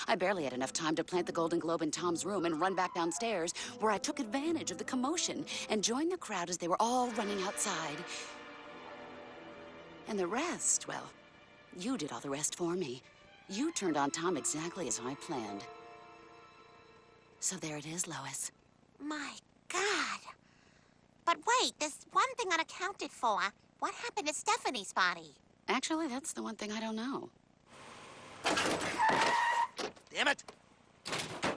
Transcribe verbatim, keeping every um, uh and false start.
I barely had enough time to plant the Golden Globe in Tom's room and run back downstairs, where I took advantage of the commotion and joined the crowd as they were all running outside. And the rest, well, you did all the rest for me. You turned on Tom exactly as I planned. So there it is, Lois. My God. But wait, there's one thing unaccounted for. What happened to Stephanie's body? Actually, that's the one thing I don't know. Damn it!